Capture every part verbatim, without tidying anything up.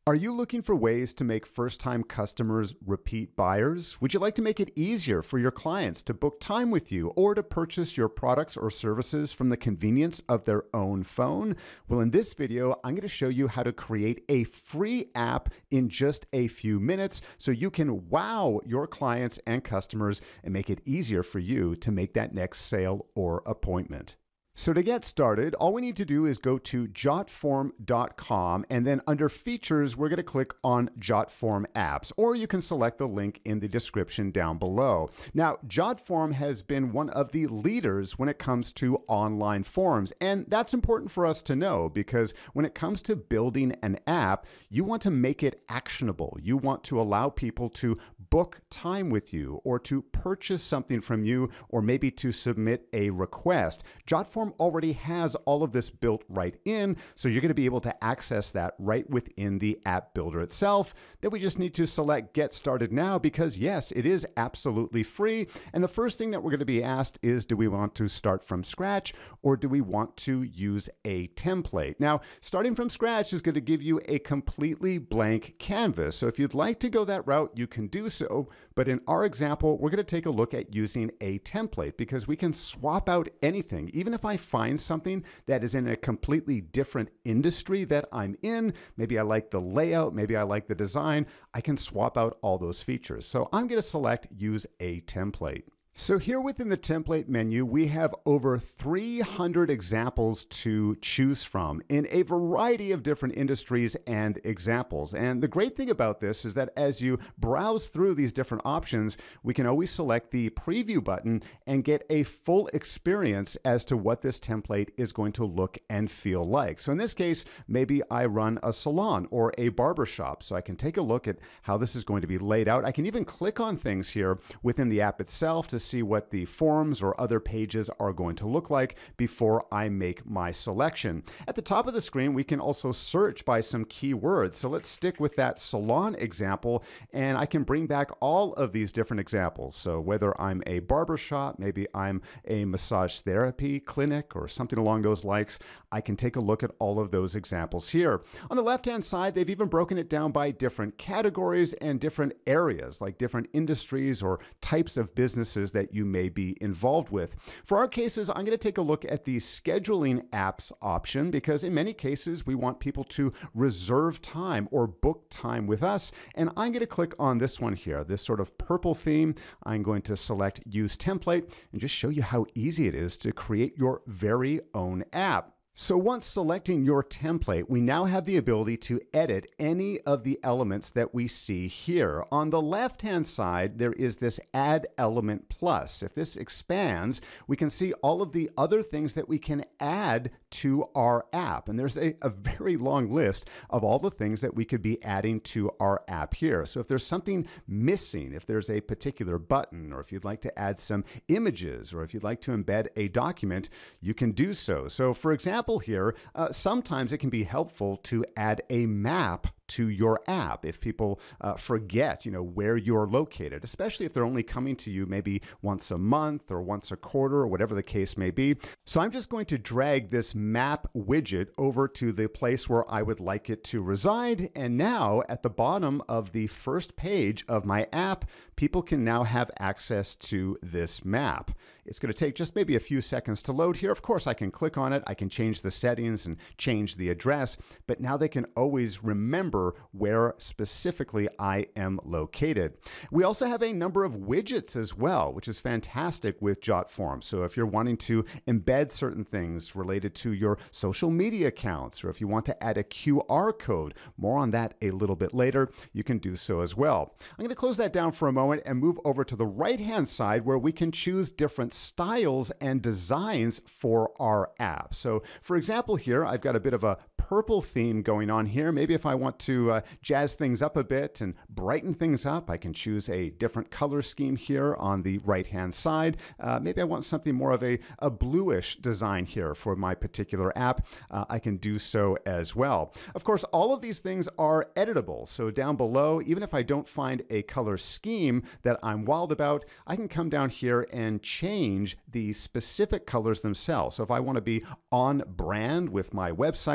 Are you looking for ways to make first-time customers repeat buyers? Would you like to make it easier for your clients to book time with you or to purchase your products or services from the convenience of their own phone? Well, in this video, I'm going to show you how to create a free app in just a few minutes so you can wow your clients and customers and make it easier for you to make that next sale or appointment. So to get started, all we need to do is go to jotform dot com, and then under Features, we're going to click on Jotform Apps, or you can select the link in the description down below. Now, Jotform has been one of the leaders when it comes to online forms, and that's important for us to know because when it comes to building an app, you want to make it actionable. You want to allow people to book time with you or to purchase something from you or maybe to submit a request. Jotform already has all of this built right in, so you're going to be able to access that right within the app builder itself. Then we just need to select Get Started Now because yes, it is absolutely free. And the first thing that we're going to be asked is, do we want to start from scratch or do we want to use a template? Now, starting from scratch is going to give you a completely blank canvas. So if you'd like to go that route, you can do so. But in our example, we're going to take a look at using a template because we can swap out anything. Even if I find something that is in a completely different industry that I'm in, maybe I like the layout, maybe I like the design, I can swap out all those features. So I'm going to select Use a Template. So here within the template menu, we have over three hundred examples to choose from in a variety of different industries and examples. And the great thing about this is that as you browse through these different options, we can always select the preview button and get a full experience as to what this template is going to look and feel like. So in this case, maybe I run a salon or a barber shop. So I can take a look at how this is going to be laid out. I can even click on things here within the app itself to see what the forms or other pages are going to look like before I make my selection. At the top of the screen, we can also search by some keywords. So let's stick with that salon example, and I can bring back all of these different examples. So whether I'm a barber shop, maybe I'm a massage therapy clinic or something along those lines, I can take a look at all of those examples here. On the left-hand side, they've even broken it down by different categories and different areas, like different industries or types of businesses that you may be involved with. For our cases, I'm going to take a look at the scheduling apps option because in many cases, we want people to reserve time or book time with us. And I'm going to click on this one here, this sort of purple theme. I'm going to select Use Template and just show you how easy it is to create your very own app. So once selecting your template, we now have the ability to edit any of the elements that we see here. On the left-hand side, there is this Add Element Plus. If this expands, we can see all of the other things that we can add to our app. And there's a, a very long list of all the things that we could be adding to our app here. So if there's something missing, if there's a particular button, or if you'd like to add some images, or if you'd like to embed a document, you can do so. So for example, here, uh, sometimes it can be helpful to add a map to your app if people uh, forget, you know, where you're located, especially if they're only coming to you maybe once a month or once a quarter or whatever the case may be. So I'm just going to drag this map widget over to the place where I would like it to reside. And now at the bottom of the first page of my app, people can now have access to this map. It's going to take just maybe a few seconds to load here. Of course, I can click on it. I can change the settings and change the address, but now they can always remember where specifically I am located. We also have a number of widgets as well, which is fantastic with Jotform. So if you're wanting to embed certain things related to your social media accounts, or if you want to add a Q R code, more on that a little bit later, you can do so as well. I'm going to close that down for a moment and move over to the right-hand side where we can choose different styles and designs for our app. So for example here, I've got a bit of a purple theme going on here. Maybe if I want to uh, jazz things up a bit and brighten things up, I can choose a different color scheme here on the right-hand side. Uh, maybe I want something more of a, a bluish design here for my particular app. Uh, I can do so as well. Of course, all of these things are editable. So down below, even if I don't find a color scheme that I'm wild about, I can come down here and change the specific colors themselves. So if I want to be on brand with my website, I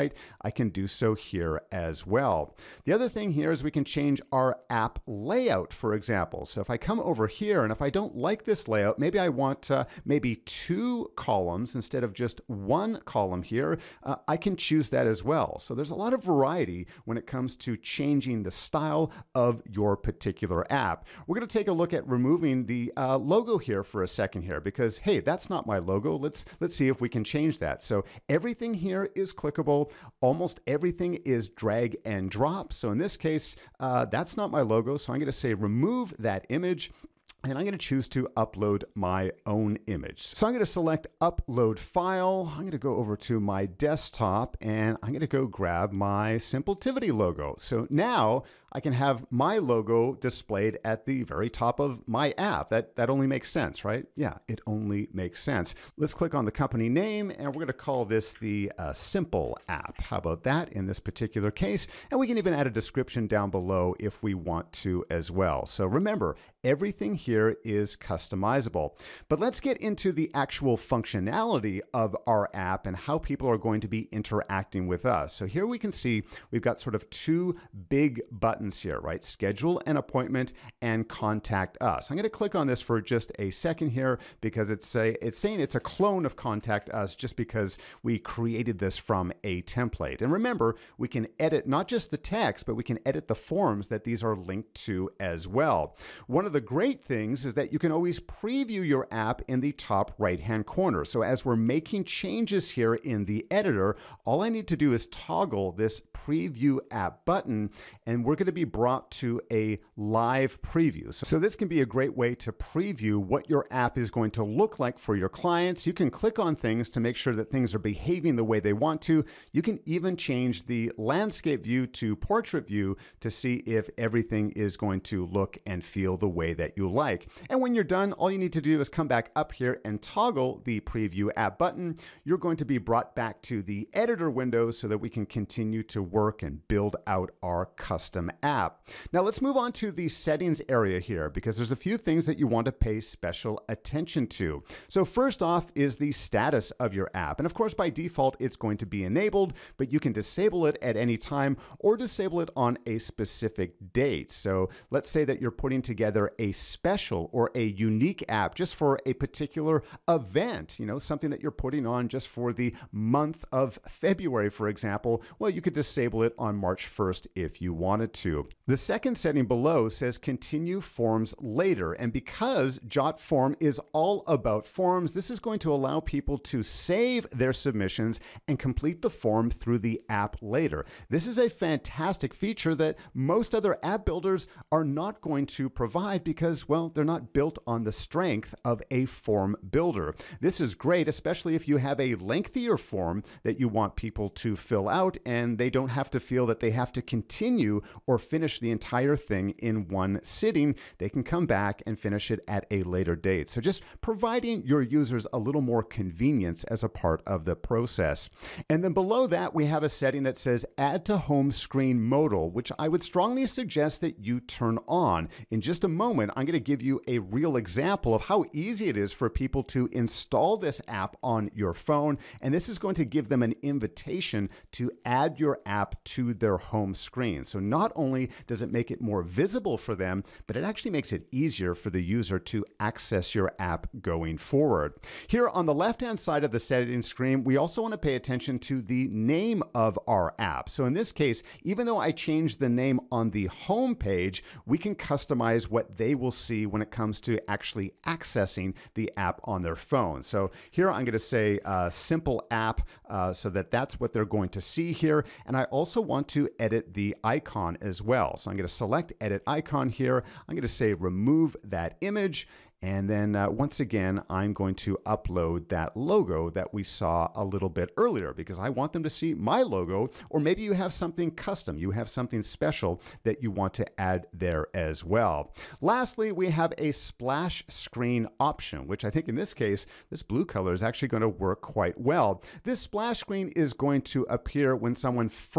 I can do so here as well. The other thing here is we can change our app layout, for example. So if I come over here and if I don't like this layout, maybe I want uh, maybe two columns instead of just one column here, uh, I can choose that as well. So there's a lot of variety when it comes to changing the style of your particular app. We're going to take a look at removing the uh, logo here for a second here because, hey, that's not my logo. Let's, let's see if we can change that. So everything here is clickable. Almost everything is drag and drop. So in this case, uh, that's not my logo. So I'm going to say remove that image. And I'm going to choose to upload my own image. So I'm going to select upload file. I'm going to go over to my desktop and I'm going to go grab my Simpletivity logo. So now I can have my logo displayed at the very top of my app. That, that only makes sense, right? Yeah, it only makes sense. Let's click on the company name and we're going to call this the uh, Simple app. How about that in this particular case? And we can even add a description down below if we want to as well. So remember, everything here is customizable. But let's get into the actual functionality of our app and how people are going to be interacting with us. So here we can see we've got sort of two big buttons here, right? Schedule an appointment and contact us. I'm going to click on this for just a second here because it's a, it's saying it's a clone of contact us just because we created this from a template. And remember, we can edit not just the text, but we can edit the forms that these are linked to as well. One of the great things is that you can always preview your app in the top right-hand corner. So as we're making changes here in the editor, all I need to do is toggle this preview app button and we're going to be brought to a live preview. So this can be a great way to preview what your app is going to look like for your clients. You can click on things to make sure that things are behaving the way they want to. You can even change the landscape view to portrait view to see if everything is going to look and feel the way that you like. And when you're done, all you need to do is come back up here and toggle the preview app button. You're going to be brought back to the editor window so that we can continue to work and build out our custom app. Now let's move on to the settings area here because there's a few things that you want to pay special attention to. So first off is the status of your app. And of course, by default, it's going to be enabled, but you can disable it at any time or disable it on a specific date. So let's say that you're putting together a special or a unique app just for a particular event, you know, something that you're putting on just for the month of February, for example. Well, you could disable it on March first if you wanted to. The second setting below says continue forms later. And because Jotform is all about forms, this is going to allow people to save their submissions and complete the form through the app later. This is a fantastic feature that most other app builders are not going to provide because, well, they're not built on the strength of a form builder. This is great, especially if you have a lengthier form that you want people to fill out and they don't have to feel that they have to continue or finish the entire thing in one sitting. They can come back and finish it at a later date. So just providing your users a little more convenience as a part of the process. And then below that, we have a setting that says add to home screen modal, which I would strongly suggest that you turn on. In just a moment, I'm going to give you a real example of how easy it is for people to install this app on your phone. And this is going to give them an invitation to add your app to their home screen. So not only does it make it more visible for them, but it actually makes it easier for the user to access your app going forward. Here on the left-hand side of the settings screen, we also want to pay attention to the name of our app. So in this case, even though I changed the name on the home page, we can customize what they will see when it comes to actually accessing the app on their phone. So here I'm going to say uh, Simple app uh, so that that's what they're going to see here. And I also want to edit the icon as well. So I'm going to select edit icon here. I'm going to say remove that image. And then uh, once again, I'm going to upload that logo that we saw a little bit earlier because I want them to see my logo, or maybe you have something custom, you have something special that you want to add there as well. Lastly, we have a splash screen option, which I think in this case, this blue color is actually going to work quite well. This splash screen is going to appear when someone first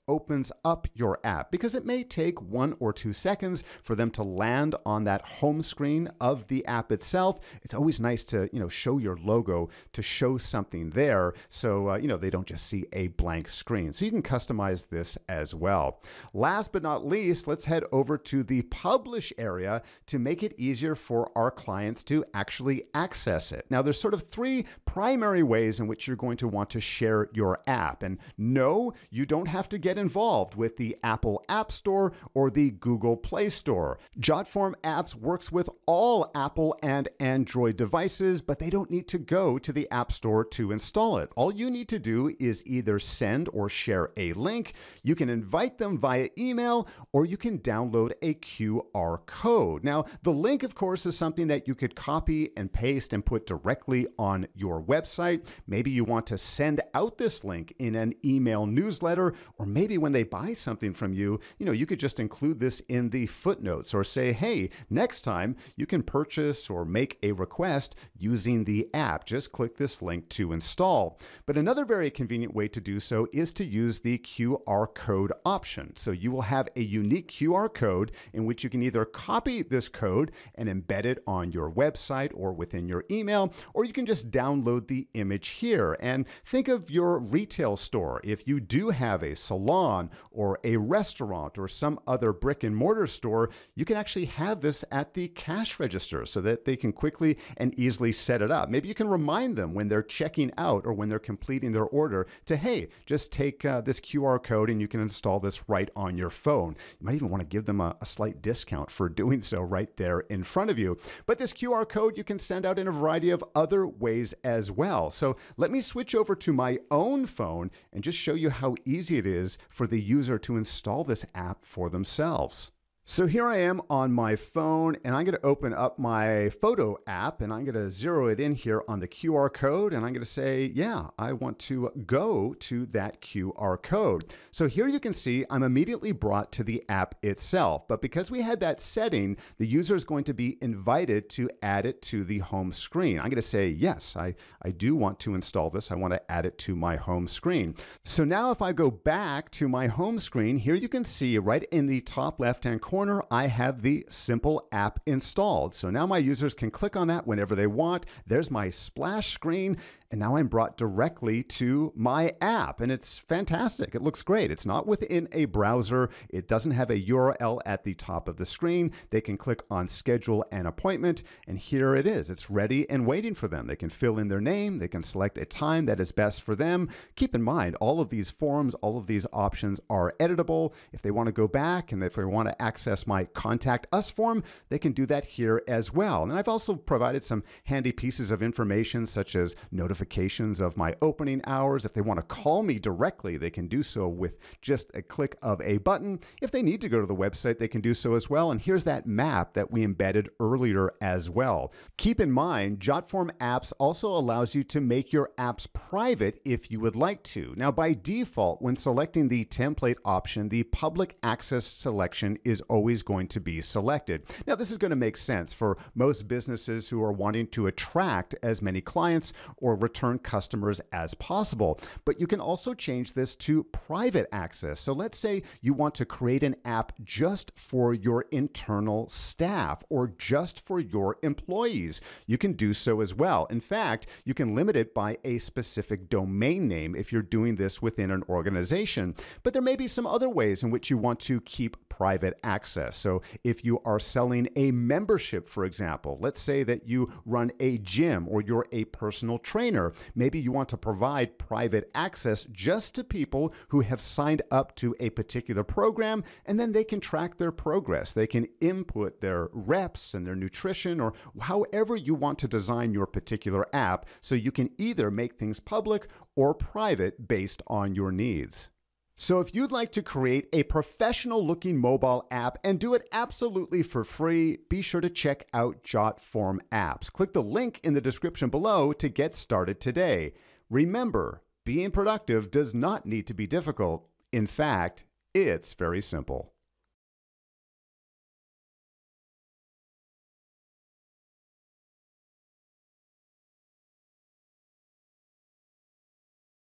opens up your app, because it may take one or two seconds for them to land on that home screen of the app itself. It's always nice to, you know, show your logo, to show something there, so uh, you know, they don't just see a blank screen. So you can customize this as well. Last but not least, let's head over to the publish area to make it easier for our clients to actually access it. Now, there's sort of three primary ways in which you're going to want to share your app. And no, you don't have to get involved with the Apple App Store or the Google Play Store. Jotform Apps works with all Apple and Android devices, but they don't need to go to the App Store to install it. All you need to do is either send or share a link. You can invite them via email, or you can download a Q R code. Now, the link, of course, is something that you could copy and paste and put directly on your website. Maybe you want to send out this link in an email newsletter, or maybe when they buy something from you, you know, you could just include this in the footnotes, or say, hey, next time you can purchase or make a request using the app. Just click this link to install. But another very convenient way to do so is to use the Q R code option. So you will have a unique Q R code in which you can either copy this code and embed it on your website or within your email, or you can just download the image here. And think of your retail store. If you do have a salon or a restaurant or some other brick and mortar store, you can actually have this at the cash register so that they can quickly and easily set it up. Maybe you can remind them when they're checking out or when they're completing their order to, hey, just take uh, this Q R code and you can install this right on your phone. You might even want to give them a, a slight discount for doing so right there in front of you. But this Q R code you can send out in a variety of other ways as well. So let me switch over to my own phone and just show you how easy it is for the user to install this app for themselves. So here I am on my phone, and I'm going to open up my photo app, and I'm going to zero it in here on the Q R code, and I'm going to say, yeah, I want to go to that Q R code. So here you can see I'm immediately brought to the app itself, but because we had that setting, the user is going to be invited to add it to the home screen. I'm going to say, yes, I, I do want to install this. I want to add it to my home screen. So now if I go back to my home screen, here you can see right in the top left-hand corner, Corner, I have the Simple app installed. So now my users can click on that whenever they want. There's my splash screen, and now I'm brought directly to my app, and it's fantastic. It looks great. It's not within a browser. It doesn't have a U R L at the top of the screen. They can click on schedule an appointment, and here it is. It's ready and waiting for them. They can fill in their name. They can select a time that is best for them. Keep in mind, all of these forms, all of these options are editable. If they want to go back and if they want to access my Contact Us form, they can do that here as well. And I've also provided some handy pieces of information such as notifications of my opening hours. If they want to call me directly, they can do so with just a click of a button. If they need to go to the website, they can do so as well. And here's that map that we embedded earlier as well. Keep in mind, Jotform Apps also allows you to make your apps private if you would like to. Now, by default, when selecting the template option, the public access selection is always going to be selected. Now, this is going to make sense for most businesses who are wanting to attract as many clients or return customers as possible. But you can also change this to private access. So let's say you want to create an app just for your internal staff or just for your employees. You can do so as well. In fact, you can limit it by a specific domain name if you're doing this within an organization. But there may be some other ways in which you want to keep private access. So if you are selling a membership, for example, let's say that you run a gym or you're a personal trainer, maybe you want to provide private access just to people who have signed up to a particular program, and then they can track their progress. They can input their reps and their nutrition, or however you want to design your particular app, so you can either make things public or private based on your needs. So if you'd like to create a professional looking mobile app and do it absolutely for free, be sure to check out Jotform Apps. Click the link in the description below to get started today. Remember, being productive does not need to be difficult. In fact, it's very simple.